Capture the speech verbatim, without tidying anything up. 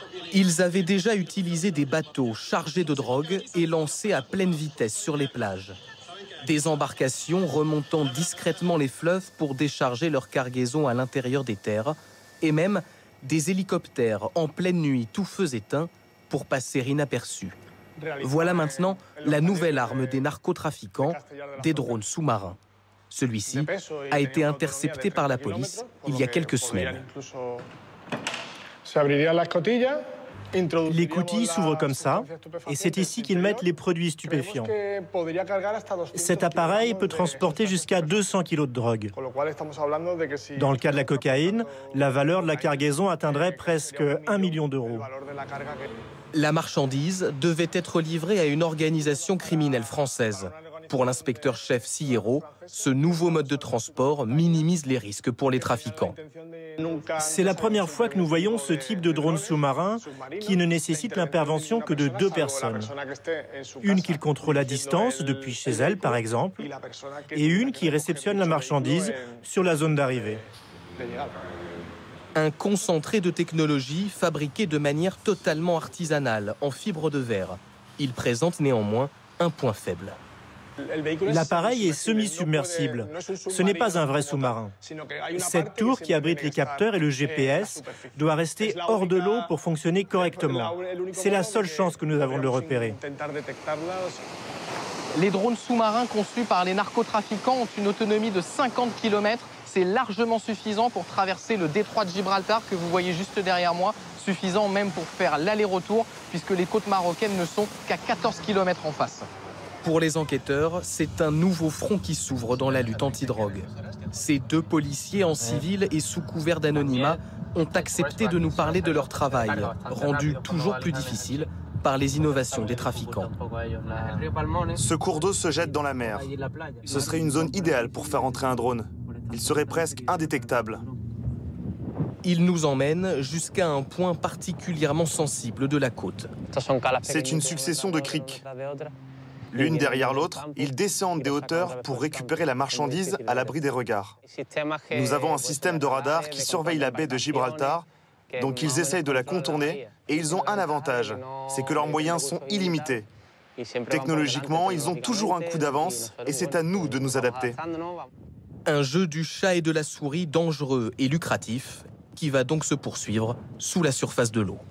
Ils avaient déjà utilisé des bateaux chargés de drogue et lancés à pleine vitesse sur les plages. Des embarcations remontant discrètement les fleuves pour décharger leur cargaison à l'intérieur des terres, et même des hélicoptères en pleine nuit, tout feux éteints, pour passer inaperçus. Voilà maintenant la nouvelle arme des narcotrafiquants, des drones sous-marins. Celui-ci a été intercepté par la police il y a quelques semaines. Les coutilles s'ouvrent comme ça, et c'est ici qu'ils mettent les produits stupéfiants. Cet appareil peut transporter jusqu'à deux cents kilos de drogue. Dans le cas de la cocaïne, la valeur de la cargaison atteindrait presque un million d'euros. La marchandise devait être livrée à une organisation criminelle française. Pour l'inspecteur-chef Sillero, ce nouveau mode de transport minimise les risques pour les trafiquants. C'est la première fois que nous voyons ce type de drone sous-marin qui ne nécessite l'intervention que de deux personnes. Une qui le contrôle à distance, depuis chez elle par exemple, et une qui réceptionne la marchandise sur la zone d'arrivée. Un concentré de technologie fabriqué de manière totalement artisanale, en fibre de verre. Il présente néanmoins un point faible. L'appareil est semi-submersible. Ce n'est pas un vrai sous-marin. Cette tour qui abrite les capteurs et le G P S doit rester hors de l'eau pour fonctionner correctement. C'est la seule chance que nous avons de le repérer. Les drones sous-marins conçus par les narcotrafiquants ont une autonomie de cinquante kilomètres. C'est largement suffisant pour traverser le détroit de Gibraltar que vous voyez juste derrière moi, suffisant même pour faire l'aller-retour puisque les côtes marocaines ne sont qu'à quatorze kilomètres en face. Pour les enquêteurs, c'est un nouveau front qui s'ouvre dans la lutte anti-drogue. Ces deux policiers en civil et sous couvert d'anonymat ont accepté de nous parler de leur travail, rendu toujours plus difficile par les innovations des trafiquants. Ce cours d'eau se jette dans la mer. Ce serait une zone idéale pour faire entrer un drone. Il serait presque indétectable. Ils nous emmènent jusqu'à un point particulièrement sensible de la côte. C'est une succession de criques. L'une derrière l'autre, ils descendent des hauteurs pour récupérer la marchandise à l'abri des regards. Nous avons un système de radar qui surveille la baie de Gibraltar, donc ils essayent de la contourner et ils ont un avantage, c'est que leurs moyens sont illimités. Technologiquement, ils ont toujours un coup d'avance et c'est à nous de nous adapter. Un jeu du chat et de la souris dangereux et lucratif qui va donc se poursuivre sous la surface de l'eau.